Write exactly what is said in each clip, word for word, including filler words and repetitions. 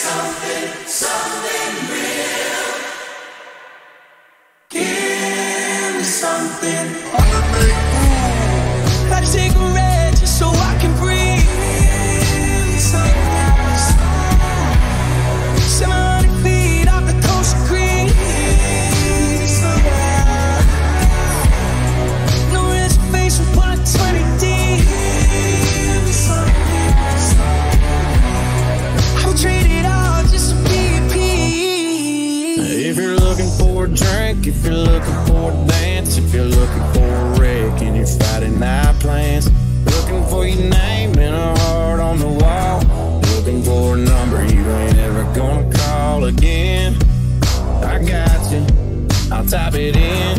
something, something real. Give me something. Light a cigarette just so I can breathe. Seven hundred feet off the coast of Green. No reservation, but twenty deep. I would trade it all just to be at peace. If you're looking for a drink, if you're looking for a dance, if you're looking for a wreck in your Friday night plans, looking for your name and a heart on the wall, looking for a number you ain't ever gonna call again, I got you, I'll type it in.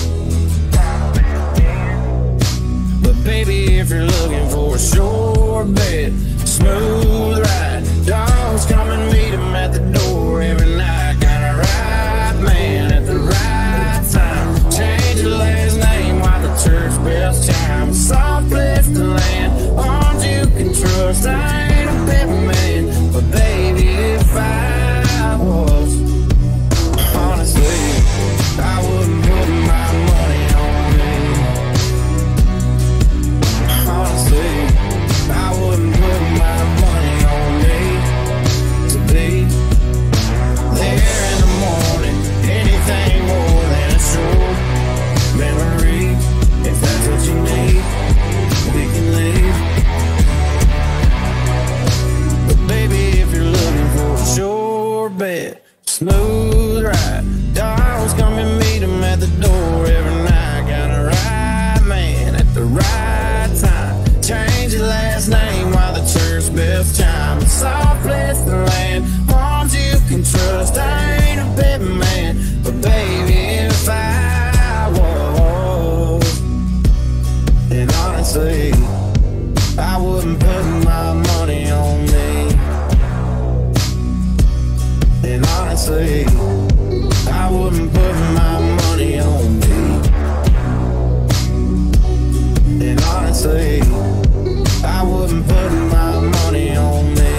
But baby, if you're looking for a short bet, smooth ride, dogs come and meet 'em at the door every night. Got a right man at the right time. Change your last name while the church bells chime. Soft place to land, arms you can trust. I ain't a big man, but baby, if I was, honestly, I wouldn't put my money on me. Honestly, I wouldn't put my money on me to be there in the morning. Anything more than a short memory. If that's what you need, we can leave. But baby, if you're looking for a short bet, smooth ride, dogs come and meet 'em at the door every night. Got a right man at the right time. Change your last name while the church bells chime. A soft place to land, arms you can trust. I ain't a big man, but baby, if I was, and honestly, I wouldn't put my money on me. And honestly, I wouldn't put my money on me. And honestly, I wouldn't put my money on me.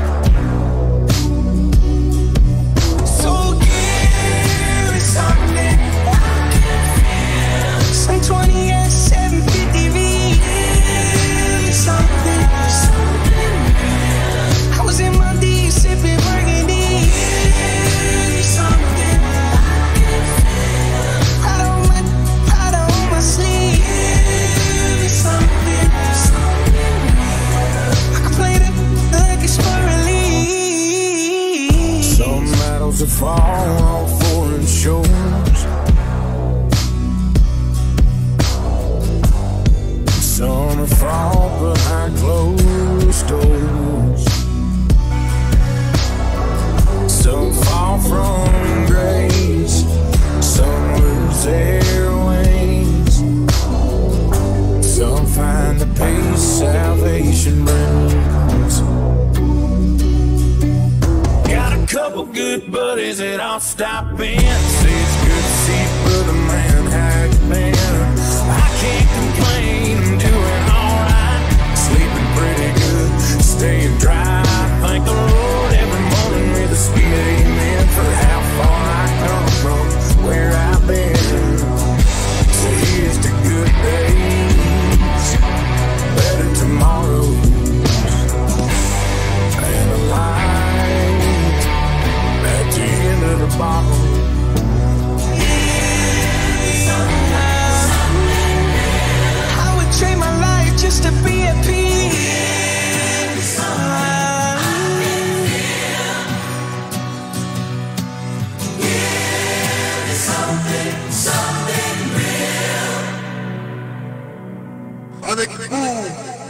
So give me something I can feel. Some twenty S seven fifty V. Give me something, something real. I was in my D sipping burgundy. Give me something I can feel. Right on my, right on my sleeve. Give me something, something real. I can play that like it's for relief. Some medals that fall on foreign shores, some are fall behind closed doors. Some fall from grace, some lose their wings, some find the peace salvation brings. Got a couple good buddies that I'll stop in. Say it's good to see brother man, how you been? I can't complain, I'm doing alright. Sleeping pretty good, staying dry. Thank the Lord every morning with a sweet amen for how far I come from where I've been. So here's to good days, better tomorrows, and a light at the end of the bottle. I would trade my life just to be at peace. Something, something real. I think, ooh.